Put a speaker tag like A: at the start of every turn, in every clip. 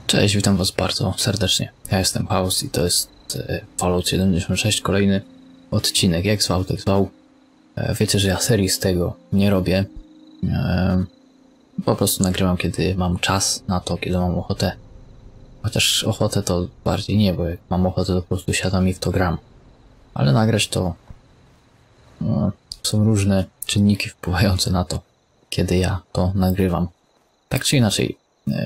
A: Cześć, witam was bardzo serdecznie. Ja jestem Chaos i to jest Fallout 76, kolejny odcinek. Jak zwał, tak zwał. Wiecie, że ja serii z tego nie robię. Po prostu nagrywam, kiedy mam czas na to, kiedy mam ochotę. Chociaż ochotę to bardziej nie, bo jak mam ochotę, to po prostu siadam i w to gram. Ale nagrać to... są różne czynniki wpływające na to, kiedy ja to nagrywam. Tak czy inaczej...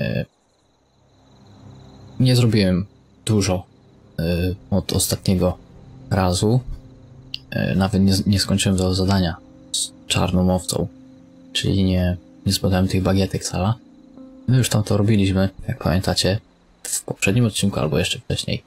A: nie zrobiłem dużo od ostatniego razu. Nawet nie skończyłem tego zadania z czarną owcą, czyli nie zbadałem tych bagietek cała. My już tam to robiliśmy, jak pamiętacie, w poprzednim odcinku albo jeszcze wcześniej.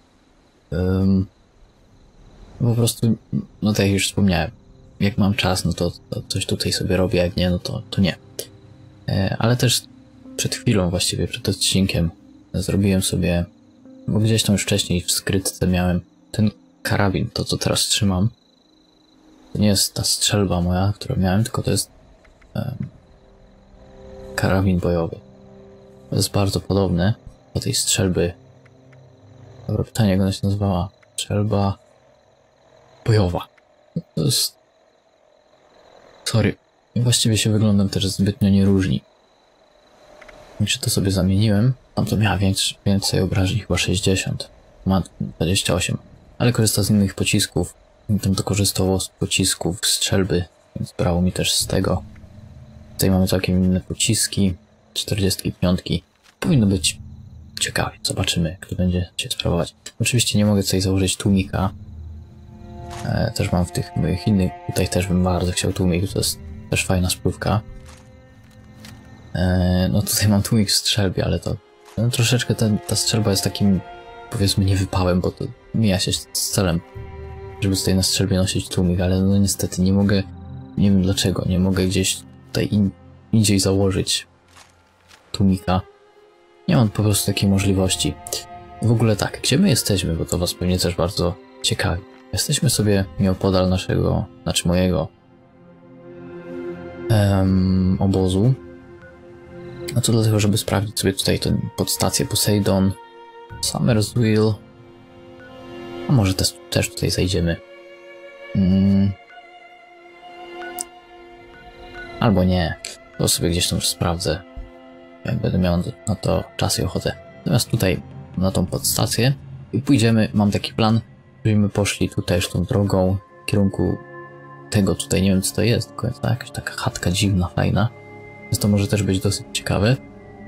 A: Po prostu, no tak jak już wspomniałem, jak mam czas, no to coś tutaj sobie robię, jak nie, no to nie. Ale też przed chwilą, właściwie przed odcinkiem, zrobiłem sobie, bo gdzieś tam już wcześniej w skrytce miałem ten karabin, to co teraz trzymam. To nie jest ta strzelba moja, którą miałem, tylko to jest karabin bojowy. To jest bardzo podobne do tej strzelby. Dobre pytanie, jak ona się nazywała? Strzelba bojowa. To jest... Sorry. Właściwie się wyglądem też zbytnio nie różni. Jeszcze to sobie zamieniłem. Tam to miała więcej obrażeń, chyba 60. Ma 28. Ale korzysta z innych pocisków. Tam to korzystało z pocisków strzelby, więc brało mi też z tego. Tutaj mamy całkiem inne pociski. 45. Powinno być ciekawie. Zobaczymy, kto będzie się sprawować. Oczywiście nie mogę tutaj założyć tłumika. Też mam w tych moich innych. Tutaj też bym bardzo chciał tłumik. To jest też fajna spływka. No tutaj mam tłumik w strzelbie, ale to no, troszeczkę ta strzelba jest takim, powiedzmy, niewypałem, bo to mija się z celem, żeby tutaj na strzelbie nosić tłumik, ale no niestety nie mogę, nie wiem dlaczego, nie mogę gdzieś tutaj indziej założyć tłumika. Nie mam po prostu takiej możliwości. W ogóle tak, gdzie my jesteśmy, bo to was pewnie też bardzo ciekawi. Jesteśmy sobie nieopodal naszego, znaczy mojego obozu. No to dlatego, żeby sprawdzić sobie tutaj tę podstację Poseidon, Summersville. A może też tutaj zajdziemy. Albo nie. To sobie gdzieś tam już sprawdzę, jak będę miał na to czas i ochotę. Natomiast tutaj na tą podstację i pójdziemy, mam taki plan, żebyśmy poszli tutaj już tą drogą w kierunku tego tutaj, nie wiem co to jest, tylko jest jakaś taka chatka dziwna, fajna. Więc to może też być dosyć ciekawe.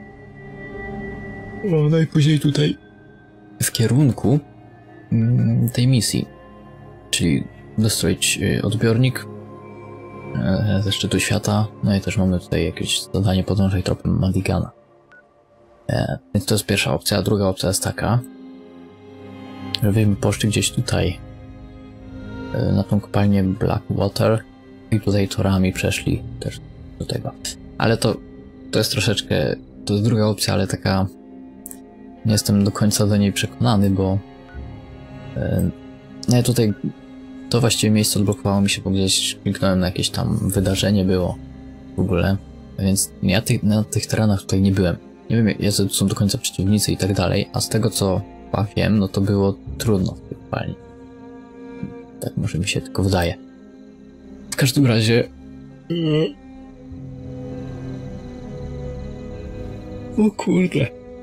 A: No i później tutaj w kierunku tej misji, czyli dostroić odbiornik ze szczytu świata. No i też mamy tutaj jakieś zadanie podążaj tropem Madigana. Więc to jest pierwsza opcja, a druga opcja jest taka, żebyśmy poszli gdzieś tutaj na tą kopalnię Blackwater i tutaj torami przeszli też do tego. Ale to jest troszeczkę, to jest druga opcja, ale taka nie jestem do końca do niej przekonany, bo ja tutaj to właściwie miejsce odblokowało mi się, bo gdzieś kliknąłem na jakieś tam wydarzenie było w ogóle, więc ja na tych terenach tutaj nie byłem. Nie wiem, jacy tu są do końca przeciwnicy i tak dalej, a z tego co wiem, no to było trudno w tej kopalni. Tak może mi się tylko wydaje. W każdym razie... O kurde.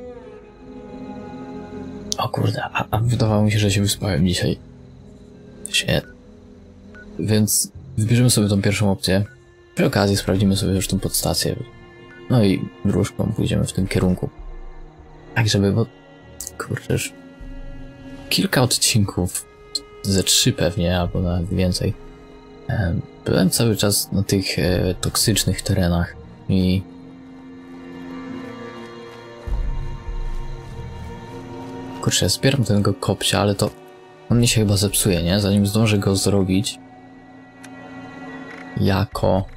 A: O kurde, a wydawało mi się, że się wyspałem dzisiaj. Shit. Więc wybierzemy sobie tą pierwszą opcję. Przy okazji sprawdzimy sobie już tą podstację. No i dróżką pójdziemy w tym kierunku. Tak żeby, bo... Kurczę, już kilka odcinków, ze 3 pewnie, albo nawet więcej. Byłem cały czas na tych toksycznych terenach i... Kurczę, zbieram tego kopcia, ale to... On mi się chyba zepsuje, nie? Zanim zdążę go zrobić... Jako...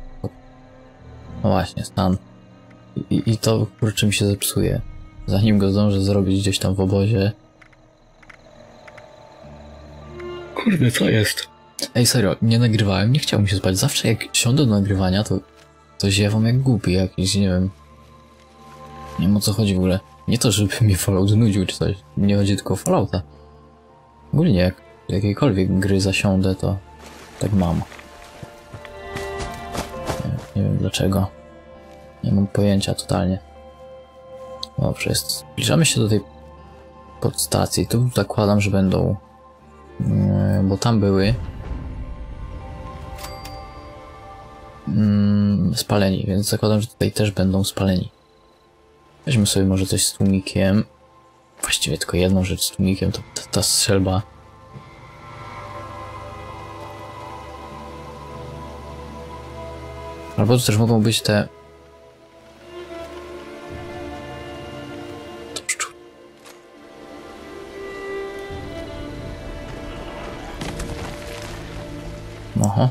A: No właśnie, stan. I to, kurczę, mi się zepsuje. Zanim go zdążę zrobić gdzieś tam w obozie... Kurde, co jest? Ej, serio, nie nagrywałem, nie chciałem się spać. Zawsze jak siądę do nagrywania, to ziewam jak głupi jakiś, nie wiem. Nie wiem o co chodzi w ogóle. Nie to, żeby mnie Fallout nudził czy coś. Nie chodzi tylko o Fallouta. Ogólnie jak jakiejkolwiek gry zasiądę, to tak mam. Nie wiem dlaczego. Nie mam pojęcia totalnie. Dobrze, zbliżamy się do tej podstacji. Tu zakładam, że będą... bo tam były... spaleni, więc zakładam, że tutaj też będą spaleni. Weźmy sobie może coś z tłumikiem. Właściwie tylko jedną rzecz z tłumikiem, to ta strzelba. Albo to też mogą być te... To pszczół. Oho.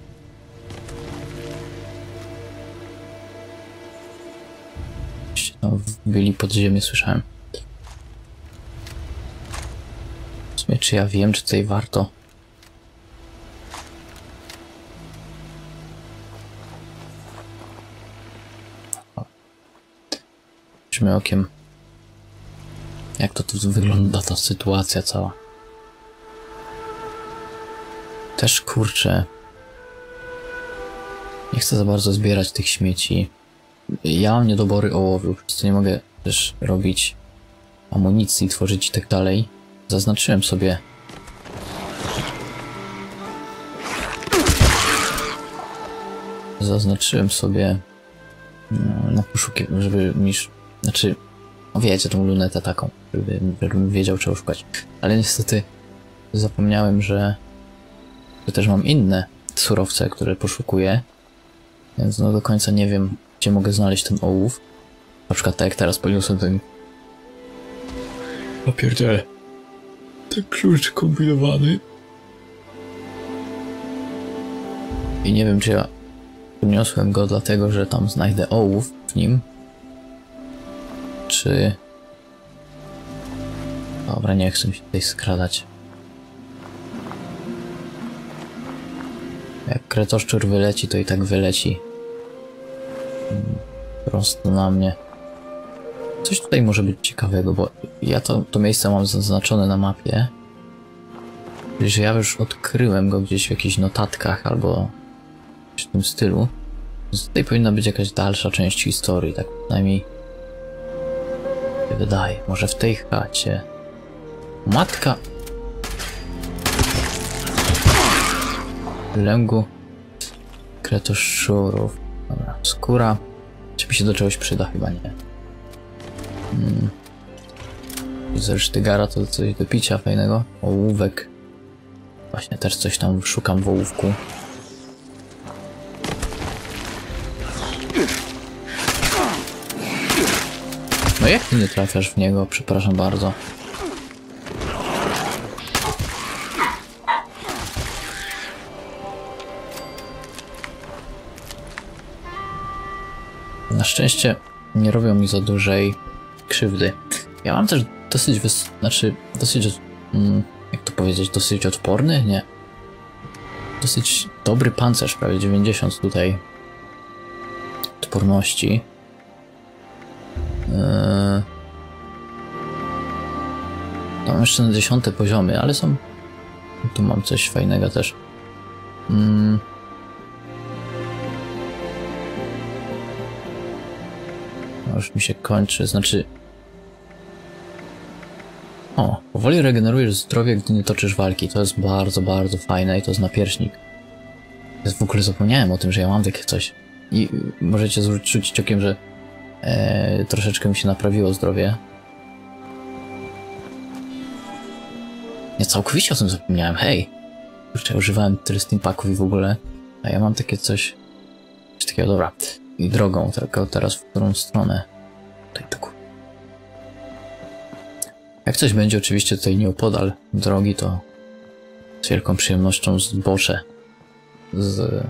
A: No, byli pod ziemię, słyszałem. W sumie, czy ja wiem, czy tutaj warto... Patrzmy okiem, jak to tu wygląda, ta sytuacja cała. Też kurczę, nie chcę za bardzo zbierać tych śmieci. Ja mam niedobory ołowiu, przez co nie mogę też robić amunicji, tworzyć i tak dalej. Zaznaczyłem sobie... na poszukiwaniu, żeby mi... Znaczy, no wiecie, tą lunetę taką, żebym wiedział, czego szukać. Ale niestety zapomniałem, że też mam inne surowce, które poszukuję. Więc no do końca nie wiem, gdzie mogę znaleźć ten ołów. Na przykład tak jak teraz podniosłem ten... O pierdziele. Ten klucz kombinowany. I nie wiem, czy ja podniosłem go dlatego, że tam znajdę ołów w nim. Czy... Dobra, nie chcę mi się tutaj skradać. Jak kretoszczur wyleci, to i tak wyleci. Prosto na mnie. Coś tutaj może być ciekawego, bo ja to miejsce mam zaznaczone na mapie. Czyli, że ja już odkryłem go gdzieś w jakichś notatkach albo w tym stylu. Więc tutaj powinna być jakaś dalsza część historii, tak przynajmniej się wydaje. Może w tej chacie. Matka lęgu kretoszczurów. Dobra, skóra. Czy mi się do czegoś przyda? Chyba nie. Z sztygara to coś do picia fajnego. Ołówek. Właśnie też coś tam szukam w ołówku. No jak ty nie trafiasz w niego? Przepraszam bardzo. Na szczęście nie robią mi za dużej krzywdy. Ja mam też dosyć jak to powiedzieć, dosyć odporny? Nie. Dosyć dobry pancerz, prawie 90 tutaj odporności. Tam jeszcze na 10 poziomy, ale są... Tu mam coś fajnego też. Już mi się kończy, znaczy... O, powoli regenerujesz zdrowie, gdy nie toczysz walki. To jest bardzo, bardzo fajne i to jest napierśnik. Ja w ogóle zapomniałem o tym, że ja mam takie coś. I możecie zwrócić okiem, że troszeczkę mi się naprawiło zdrowie. Ja całkowicie o tym zapomniałem, hej! Kurczę, używałem tyle steampaków i w ogóle. A ja mam takie coś takiego, dobra. I drogą, tylko teraz w którą stronę? Tutaj tak. Jak coś będzie oczywiście tutaj nieopodal drogi, to z wielką przyjemnością zboczę z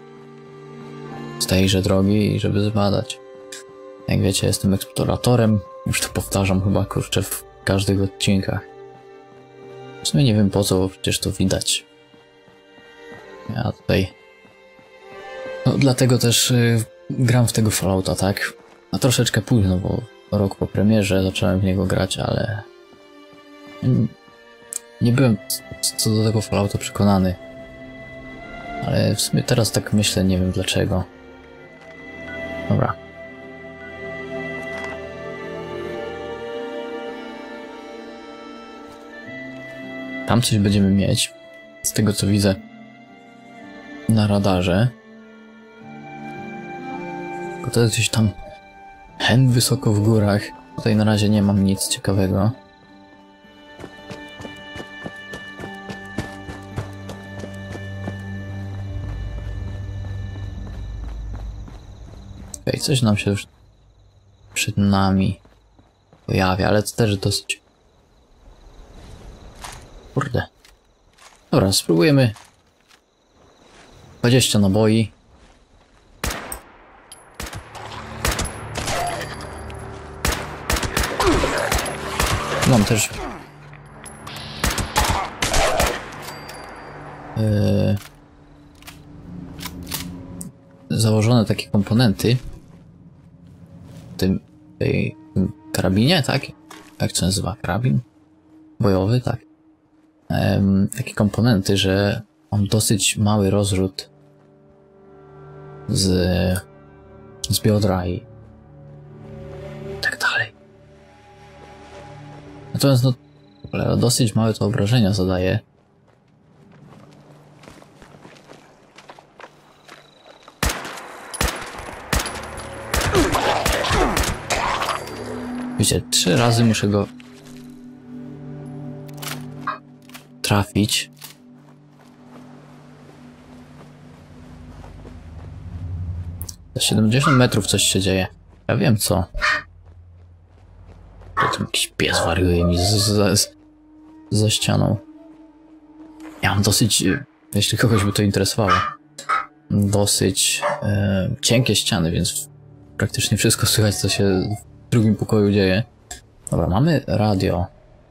A: tejże drogi, żeby zbadać. Jak wiecie, jestem eksploratorem, już to powtarzam chyba, kurczę, w każdych odcinkach. W sumie nie wiem po co, bo przecież to widać. Ja tutaj... No dlatego też gram w tego Fallouta, tak? A troszeczkę późno, bo rok po premierze zacząłem w niego grać, ale nie byłem co do tego Fallouta przekonany. Ale w sumie teraz tak myślę, nie wiem dlaczego. Dobra. Tam coś będziemy mieć, z tego co widzę na radarze. Tylko to jest gdzieś tam hen wysoko w górach. Tutaj na razie nie mam nic ciekawego. Okej, coś nam się już przed nami pojawia, ale to też dosyć... Kurde. Dobra, spróbujemy. 20 naboi. Mam też... założone takie komponenty w tym karabinie, tak? Jak to się nazywa? Karabin? Bojowy, tak. Takie komponenty, że mam dosyć mały rozrzut z biodra i tak dalej. Natomiast no, dosyć małe to obrażenia zadaje. Wiecie, 3 razy muszę go trafić. Za 70 metrów coś się dzieje. Ja wiem co. Tu jakiś pies wariuje mi za ścianą. Ja mam dosyć, jeśli kogoś by to interesowało, dosyć cienkie ściany, więc praktycznie wszystko słychać, co się w drugim pokoju dzieje. Dobra, mamy radio.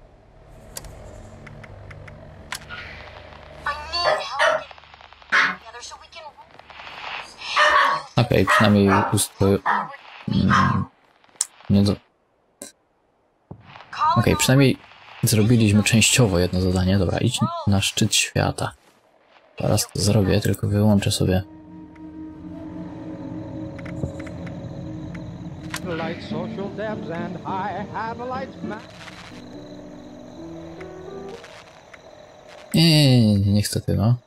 A: Okej, przynajmniej przynajmniej zrobiliśmy częściowo jedno zadanie. Dobra, idź na szczyt świata. Teraz to zrobię, tylko wyłączę sobie. Nie, niestety, no.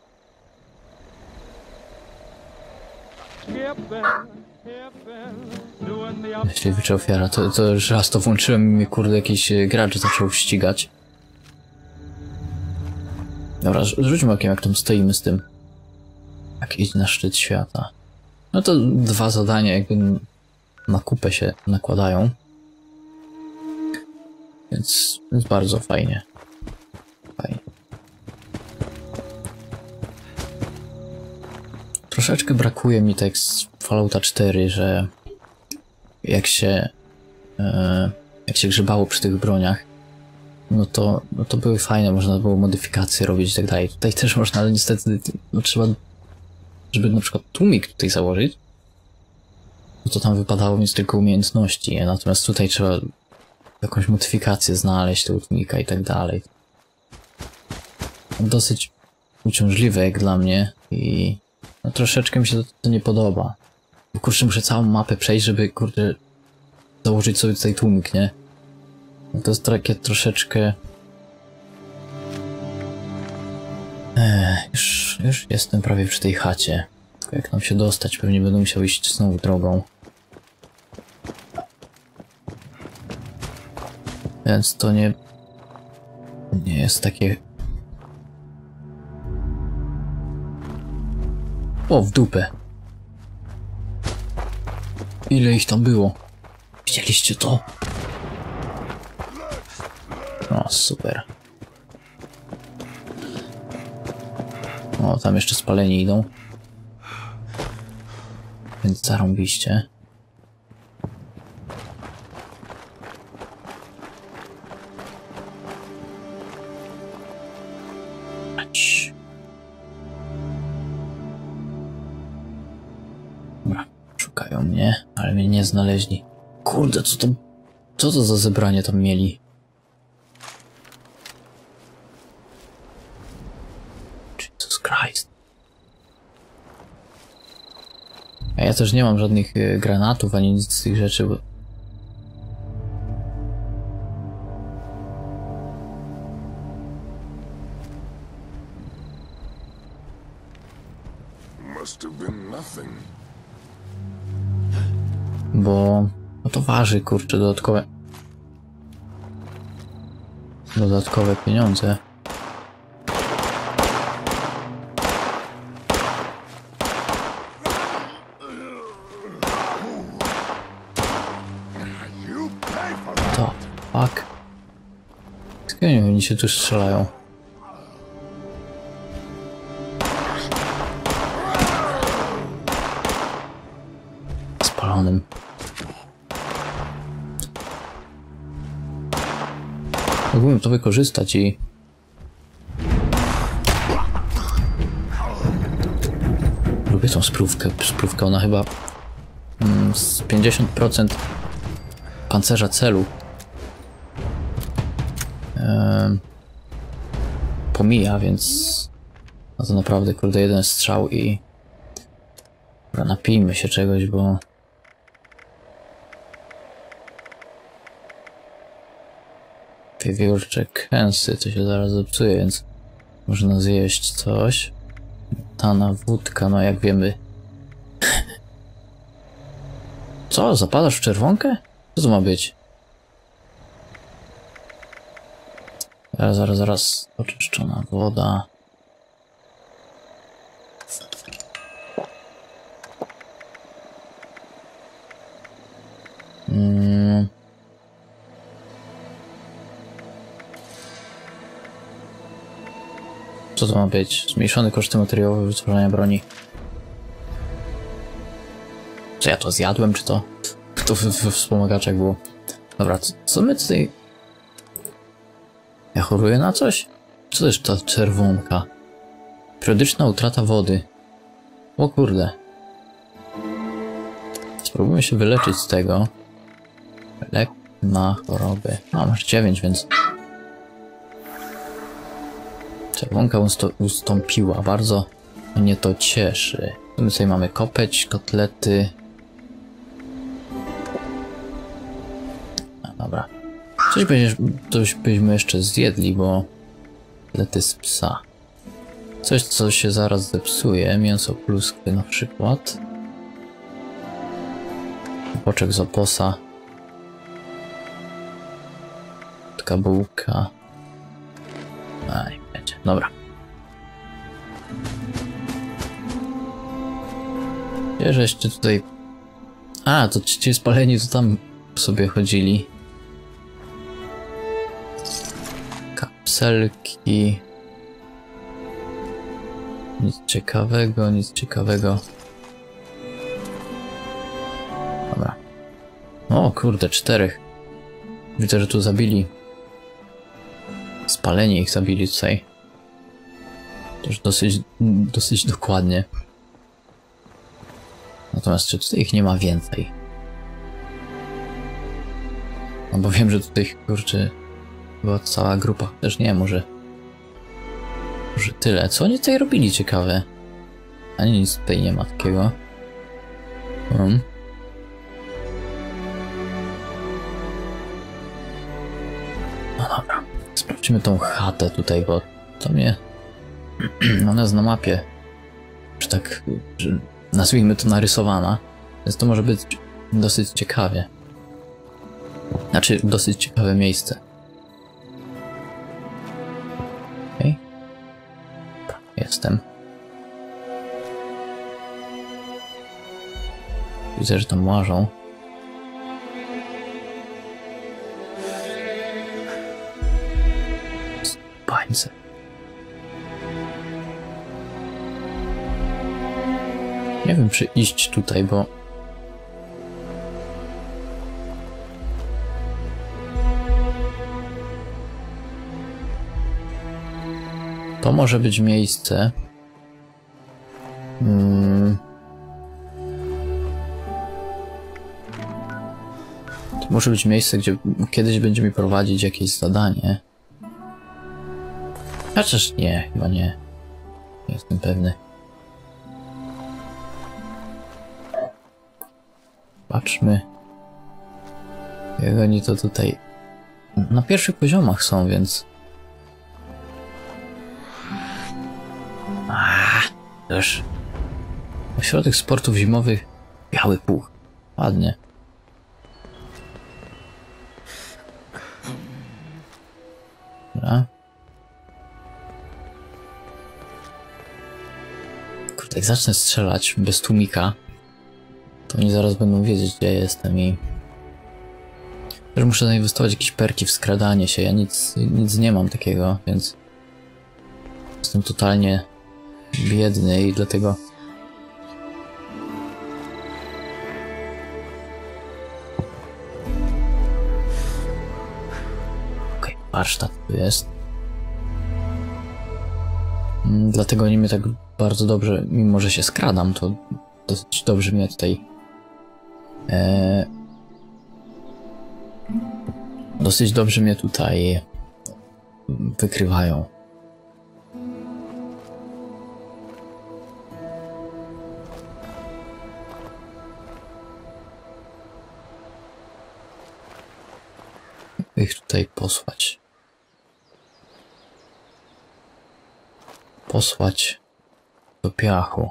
A: Jeśli wyczuł ofiara, to już raz to włączyłem i mnie kurde jakiś gracz zaczął ścigać. Dobra, rzućmy okiem jak tam stoimy z tym. Jak iść na szczyt świata. No to 2 zadania jakby na kupę się nakładają. Więc bardzo fajnie. Fajnie. Troszeczkę brakuje mi tak z Fallouta 4, że jak się grzebało przy tych broniach, no to były fajne, można było modyfikacje robić i tak dalej. Tutaj też można, ale niestety no trzeba, żeby na przykład tłumik tutaj założyć, no to tam wypadało mieć tylko umiejętności, natomiast tutaj trzeba jakąś modyfikację znaleźć tego tłumika i tak dalej. Dosyć uciążliwe jak dla mnie i no, troszeczkę mi się to nie podoba. Bo kurczę, muszę całą mapę przejść, żeby kurde założyć sobie tutaj tłumik, nie? No, to jest takie troszeczkę... Już jestem prawie przy tej chacie. Tylko jak nam się dostać, pewnie będę musiał iść znowu drogą. Więc to nie jest takie... O, w dupę. Ile ich tam było? Widzieliście to? O, super. O, tam jeszcze spaleni idą. Więc zarąbiście. Dobra, szukają mnie, ale mnie nie znaleźli. Kurde, co to Co to za zebranie tam mieli? Jesus Christ. A ja też nie mam żadnych granatów ani nic z tych rzeczy, bo... Bo... No to waży, kurczę, dodatkowe pieniądze. To, fuck. Skąd oni się tu strzelają? Spalonym. Mógłbym to wykorzystać i... Lubię tą sprówkę. Sprówka, ona chyba z 50% pancerza celu pomija, więc no to naprawdę, kurde, jeden strzał i... Dobra, napijmy się czegoś, bo... Wiewiórcze kęsy, to się zaraz zepsuje, więc można zjeść coś. Tana wódka, no jak wiemy. Co? Zapadasz w czerwonkę? Co to ma być? Zaraz. Oczyszczona woda. Co to ma być? Zmniejszone koszty materiałowe wytworzenia broni. Czy ja to zjadłem, czy to? To we wspomagaczach było. Dobra, co my tutaj... Ja choruję na coś? Co to jest ta czerwonka? Periodyczna utrata wody. O kurde. Spróbujmy się wyleczyć z tego. Lek na choroby. No, masz 9, więc... Czerwonka ustąpiła. Bardzo mnie to cieszy. My tutaj mamy kopeć, kotlety. No, dobra. Coś byśmy jeszcze zjedli, bo... Kotlety z psa. Coś, co się zaraz zepsuje. Mięso pluskwy na przykład. Boczek z oposa. Taka bułka. Aj, będzie. Dobra. Żeście tutaj... A, to ci spaleni to tam sobie chodzili. Kapselki. Nic ciekawego, nic ciekawego. Dobra. O kurde, 4. Widzę, że tu zabili. Spaleni ich zabili tutaj. Też dosyć dokładnie. Natomiast czy tutaj ich nie ma więcej? No bo wiem, że tutaj, kurczę, była cała grupa. Też nie, może tyle. Co oni tutaj robili ciekawe? Ani nic tutaj nie ma takiego. No dobra. Sprawdźmy tą chatę tutaj, bo to mnie... Ona jest na mapie. Czy tak... Że nazwijmy to narysowana. Więc to może być dosyć ciekawie. Znaczy, dosyć ciekawe miejsce. Okej. Okay. Jestem. Widzę, że tam łażą. Bańce. Nie wiem, czy iść tutaj, bo... To może być miejsce. Musi być miejsce, gdzie kiedyś będzie mi prowadzić jakieś zadanie. Chociaż nie, chyba nie. Nie jestem pewny. Patrzmy. Jak oni to tutaj... Na pierwszych poziomach są, więc... Też. Ośrodek sportów zimowych. Biały Puch. Ładnie. Dobra. Kurde, jak zacznę strzelać bez tłumika, to oni zaraz będą wiedzieć, gdzie ja jestem i... Też muszę zainwestować jakieś perki w skradanie się. Ja nic nie mam takiego, więc... Jestem totalnie biedny i dlatego... Okej, warsztat tu jest. Dlatego oni mnie tak bardzo dobrze, mimo że się skradam, to dosyć dobrze mnie tutaj... Dosyć dobrze mnie tutaj wykrywają. Ich tutaj posłać. Posłać do piachu.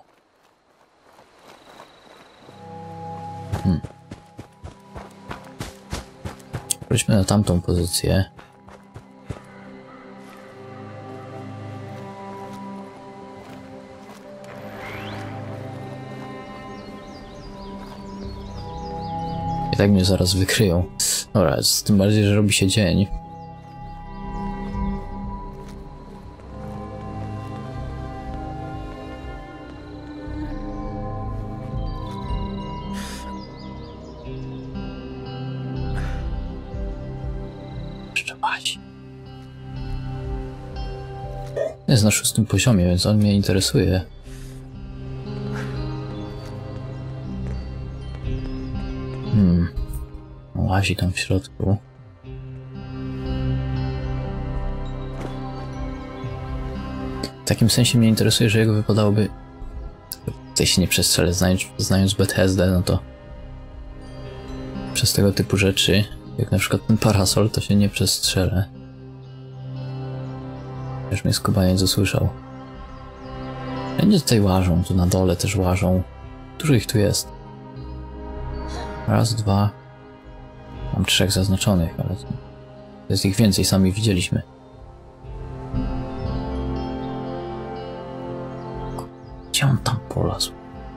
A: Wróćmy na tamtą pozycję. I tak mnie zaraz wykryją. Dobra, tym bardziej, że robi się dzień. Jest na 6. poziomie, więc on mnie interesuje. Łazi tam w środku. W takim sensie mnie interesuje, że jego wypadałoby... Tutaj się nie przestrzelę, znając Bethesdę, no to... Przez tego typu rzeczy, jak na przykład ten parasol, to się nie przestrzelę. Już mnie skubaniec usłyszał. Oni tutaj łażą, tu na dole też łażą. Dużo ich tu jest. Raz, dwa. Mam 3 zaznaczonych, ale to jest ich więcej, sami widzieliśmy. Gdzie on tam polazł?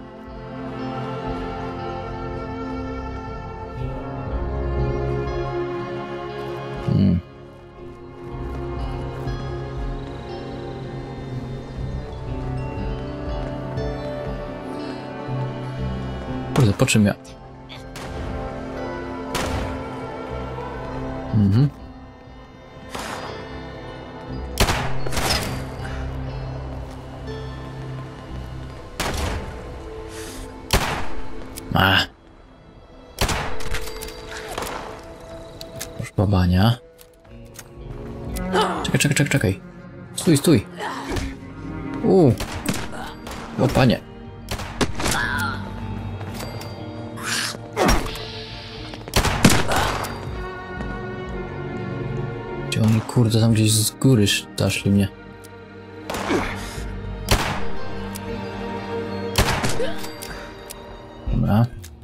A: Kurde, po czym ja... Żbabania. Czekaj. Stój. O panie. Gdzie oni, kurde, tam gdzieś z góry daszli mnie. Dobra.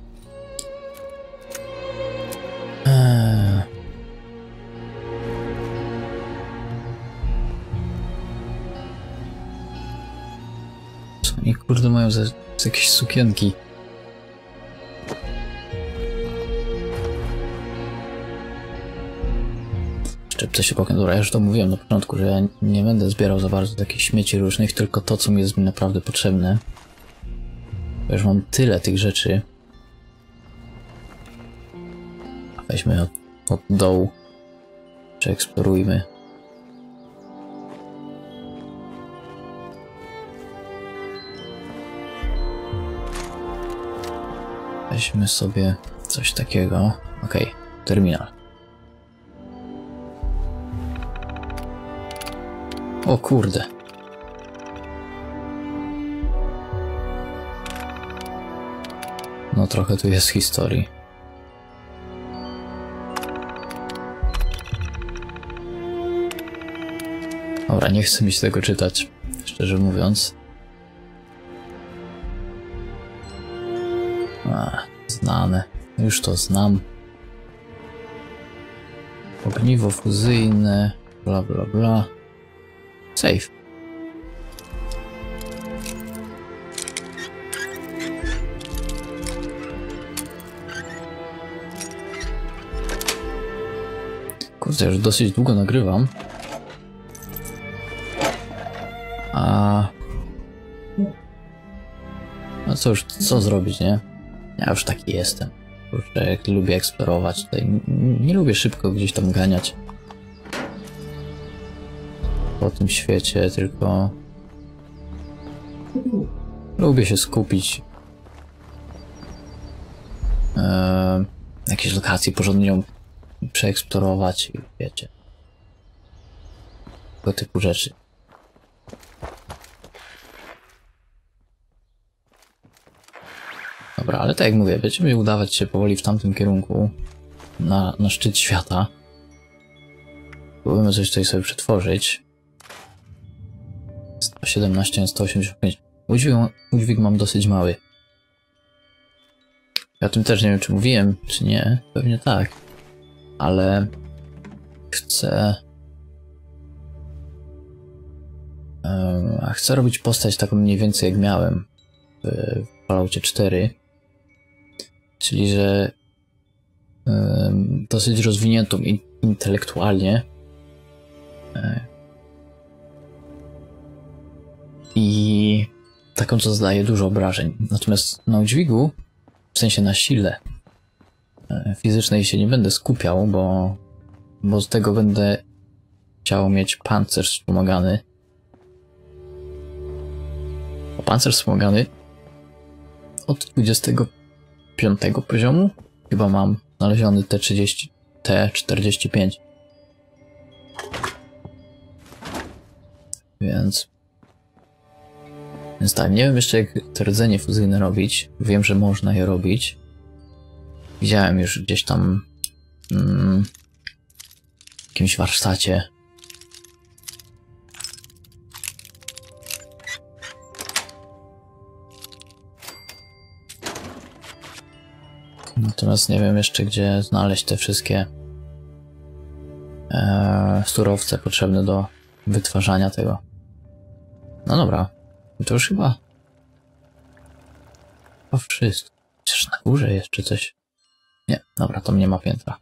A: Co oni, kurde, mają za jakieś sukienki? Szczepce się pokiem. Dobra, ja już to mówiłem na początku, że ja nie będę zbierał za bardzo takich śmieci różnych, tylko to, co mi jest mi naprawdę potrzebne. Bo już mam tyle tych rzeczy. Weźmy od dołu. Przeeksplorujmy. Weźmy sobie coś takiego. Okej. terminal. O kurde. No trochę tu jest historii. Dobra, nie chcę mi się tego czytać, szczerze mówiąc. Znane. Już to znam. Ogniwo fuzyjne, bla bla bla. Save. Kurde, już dosyć długo nagrywam. No cóż, co zrobić, nie? Ja już taki jestem. Kurczę, lubię eksplorować tutaj. Nie lubię szybko gdzieś tam ganiać po tym świecie, tylko lubię się skupić. Jakieś lokacje porządnie ją przeeksplorować i wiecie. Tego typu rzeczy. Dobra, ale tak jak mówię, będziemy udawać się powoli w tamtym kierunku na szczyt świata. Próbujemy coś tutaj sobie przetworzyć. 117 na 185. Udźwig mam dosyć mały. Ja o tym też nie wiem, czy mówiłem, czy nie. Pewnie tak. Ale chcę robić postać taką mniej więcej jak miałem w Falloutie 4. Czyli, że dosyć rozwiniętą intelektualnie i taką, co zadaje dużo obrażeń. Natomiast na udźwigu, w sensie na sile fizycznej się nie będę skupiał, bo z tego będę chciał mieć pancerz wspomagany. A pancerz wspomagany od 25 poziomu chyba mam znaleziony T45. Więc tak, nie wiem jeszcze jak te rdzenie fuzyjne robić. Wiem, że można je robić. Widziałem już gdzieś tam w jakimś warsztacie. Natomiast nie wiem jeszcze, gdzie znaleźć te wszystkie surowce potrzebne do wytwarzania tego. No dobra, to już chyba wszystko. Chociaż na górze jeszcze coś. Nie, dobra, tam nie ma piętra.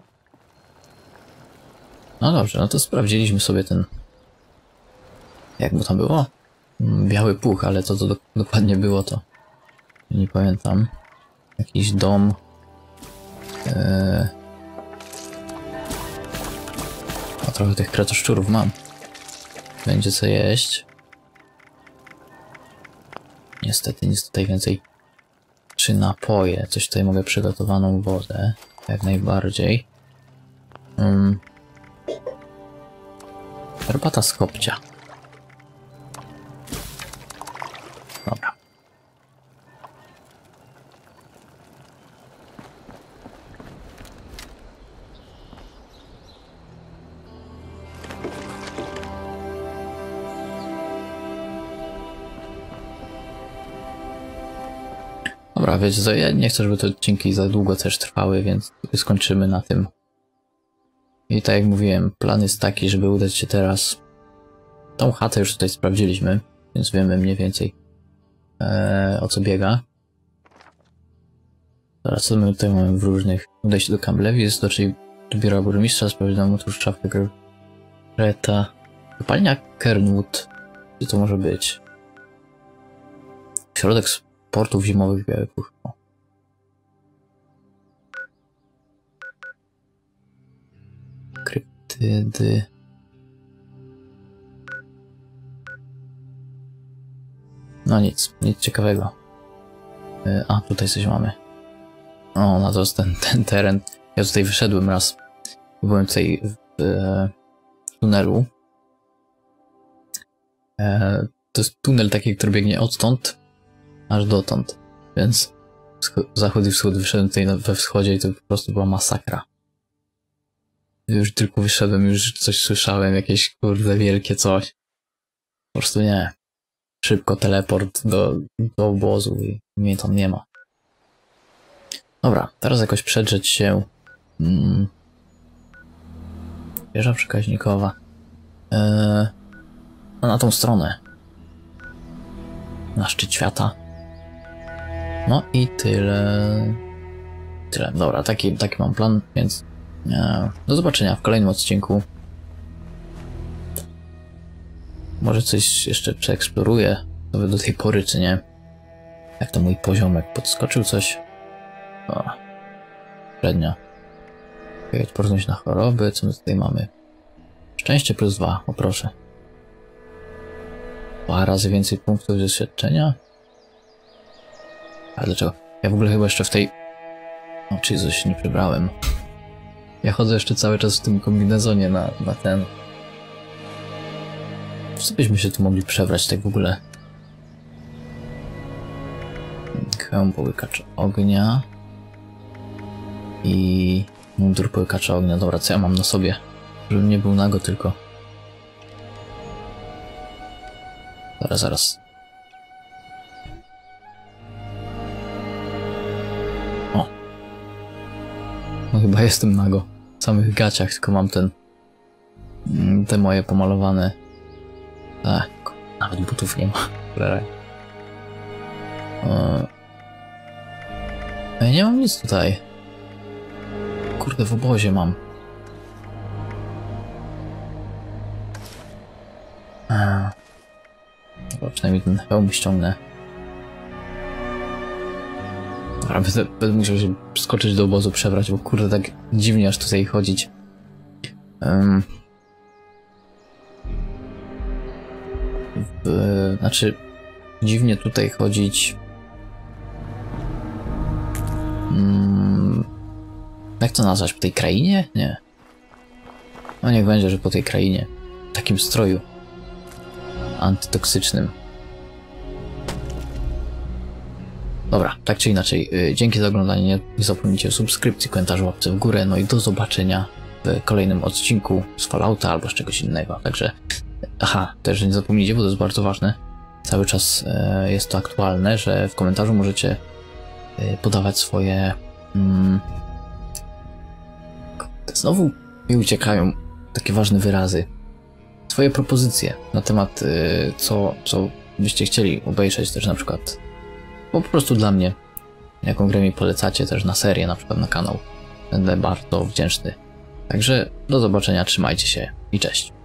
A: No dobrze, no to sprawdziliśmy sobie ten... Jak mu tam było? Biały puch, ale co to dokładnie było, to nie pamiętam. Jakiś dom. A trochę tych kretoszczurów mam. Będzie co jeść. Niestety nic tutaj więcej. Czy napoje? Coś tutaj mogę, przygotowaną wodę. Jak najbardziej. Herbata z kopcia. Dobra. Dobra, wiecie co, ja nie chcę, żeby te odcinki za długo też trwały, więc skończymy na tym. I tak jak mówiłem, plan jest taki, żeby udać się teraz... Tą chatę już tutaj sprawdziliśmy, więc wiemy mniej więcej o co biega. Teraz co my tutaj mamy w różnych... Udaj się do Campbellewis, dotrzeć do biura burmistrza, sprawdzić mu tu szafkę Greta. Kopalnia Kernwood. Gdzie to może być? Środek sportów zimowych Biały Puch. Kryptydy. No nic ciekawego. A, tutaj coś mamy. O, no to jest ten teren Ja tutaj wyszedłem raz. Byłem tutaj w tunelu. To jest tunel taki, który biegnie odtąd aż dotąd. Więc zachód i wschód, wyszedłem tutaj we wschodzie i to po prostu była masakra. Już tylko wyszedłem, już coś słyszałem, jakieś kurde wielkie coś. Po prostu nie. Szybko teleport do obozu i mnie tam nie ma. Dobra, teraz jakoś przedrzeć się. Wieża przekaźnikowa. Na tą stronę. Na szczyt świata. No i tyle. Tyle. Dobra, taki mam plan, więc do zobaczenia w kolejnym odcinku. Może coś jeszcze przeeksploruję do tej pory, czy nie. Jak to mój poziomek podskoczył coś? O, średnio. Odporność na choroby, co my tutaj mamy? Szczęście +2, o proszę. 2 razy więcej punktów doświadczenia? A dlaczego? Ja w ogóle chyba jeszcze w tej... O, czy coś nie przybrałem. Ja chodzę jeszcze cały czas w tym kombinezonie na ten... Co byśmy się tu mogli przebrać tak w ogóle? Hełm połykacza ognia. I... mundur połykacza ognia. Dobra, co ja mam na sobie? Żebym nie był nago tylko. Zaraz. O. No chyba jestem nago. W samych gaciach, tylko mam te moje pomalowane. Tak, nawet butów nie ma. Ja nie mam nic tutaj. Kurde, w obozie mam. Dobra, przynajmniej ten hełm ściągnę. Dobra, będę musiał się skoczyć do obozu, przebrać, bo kurde, tak dziwnie aż tutaj chodzić. Znaczy, dziwnie tutaj chodzić. Jak to nazwać? Po tej krainie? Nie. No niech będzie, że po tej krainie. W takim stroju antytoksycznym. Dobra, tak czy inaczej, dzięki za oglądanie, nie zapomnijcie o subskrypcji, komentarzu, łapce w górę, no i do zobaczenia w kolejnym odcinku z Fallouta albo z czegoś innego. Także, też nie zapomnijcie, bo to jest bardzo ważne, cały czas jest to aktualne, że w komentarzu możecie podawać swoje... Znowu mi uciekają takie ważne wyrazy. Swoje propozycje na temat co byście chcieli obejrzeć też na przykład. Bo po prostu dla mnie, jaką grę mi polecacie też na serię, na przykład na kanał. Będę bardzo wdzięczny. Także do zobaczenia, trzymajcie się i cześć.